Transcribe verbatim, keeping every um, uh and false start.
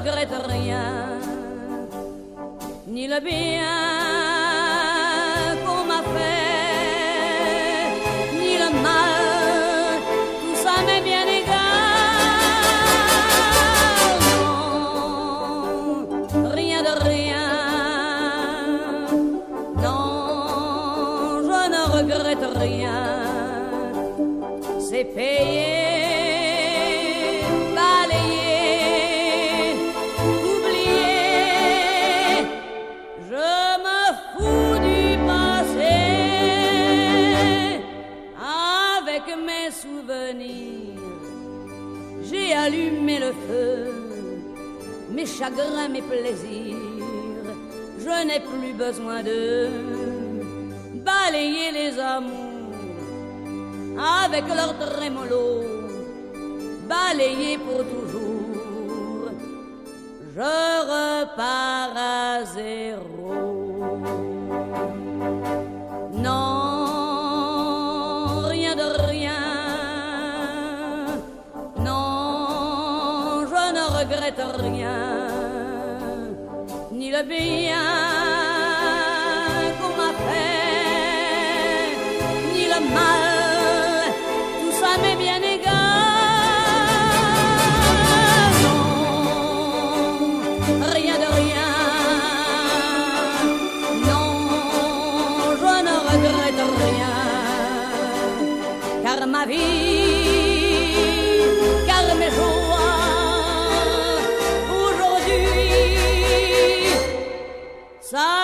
regrette rien, ni le bien qu'on m'a fait, ni le mal, tout ça m'est bien égal. Non, rien de rien, non, je ne regrette rien, c'est payé. Mes souvenirs, j'ai allumé le feu, mes chagrins, mes plaisirs, je n'ai plus besoin de balayer les amours avec leur trémolo, balayer pour toujours, je repars à zéro. Non, je ne regrette rien, ni le bien qu'on m'a fait, ni le mal, tout ça m'est bien égal. Non, rien de rien, non, je ne regrette rien, car ma vie, car mes jours, ça